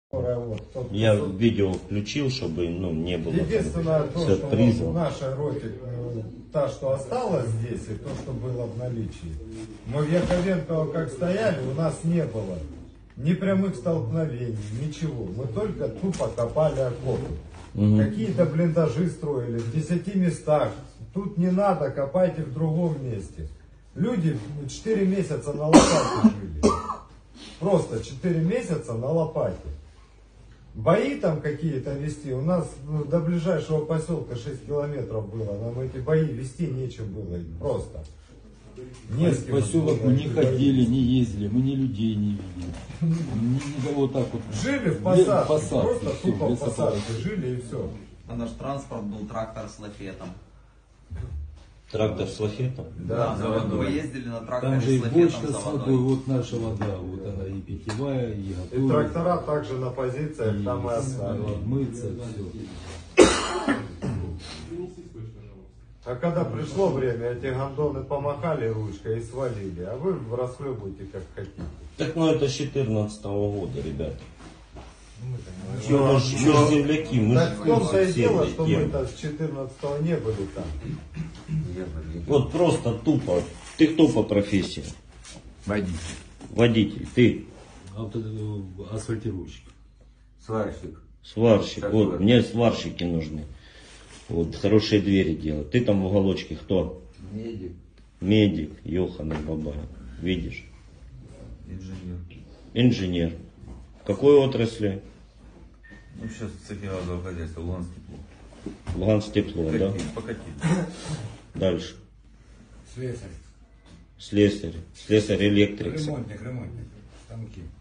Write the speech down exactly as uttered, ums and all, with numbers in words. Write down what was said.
Вот, тот, Я тот, видео включил, чтобы ну, не было единственное там, то, сюрпризов. что в нашей роте, та, что осталась здесь, и то, что было в наличии. Мы в Яковенково как стояли, у нас не было ни прямых столкновений, ничего. Мы только тупо копали окопы. Угу. Какие-то блиндажи строили в десяти местах. Тут не надо, копайте в другом месте. Люди четыре месяца на лопате жили. Просто четыре месяца на лопате. Бои там какие-то вести, у нас ну, до ближайшего поселка шесть километров было, нам эти бои вести нечем было, просто. Не в поселок мы не ходили, не ездили, мы ни людей не видели, никого так вот. Жили в посадке, посадке просто все, тупо в посадке, жили и все. А наш транспорт был трактор с лафетом. Трактор с лафетом? Да, да, за мы ездили на тракторе там же и с лафетом бочка за с водой. водой, вот наша вода, вот она и питьевая, и готовая. И трактора также на позициях, и там и оставили. Мыться, все. А когда пришло время, эти гондоны помахали ручкой и свалили, а вы расхлебываете как хотите. Так ну это с четырнадцатого года, ребята. Ну, мы же земляки, мы так же в том-то и все дело, этой что темы. мы-то с четырнадцатого не были там. Вот просто тупо. Ты кто по профессии? Водитель. Водитель. Ты? Авто, асфальтировщик. Сварщик. Сварщик. Как Вот, сварщик? мне сварщики нужны. Вот, хорошие двери делать. Ты там в уголочке кто? Медик. Медик, Йохана Баба. Видишь? Инженер. Инженер. В какой отрасли? Ну, сейчас в цехе газового хозяйства, Луганск тепло. Луганск тепло, да? Покатили. Дальше. Слесарь. Слесарь. Слесарь, электрик. Ремонтник, ремонтник. Станки.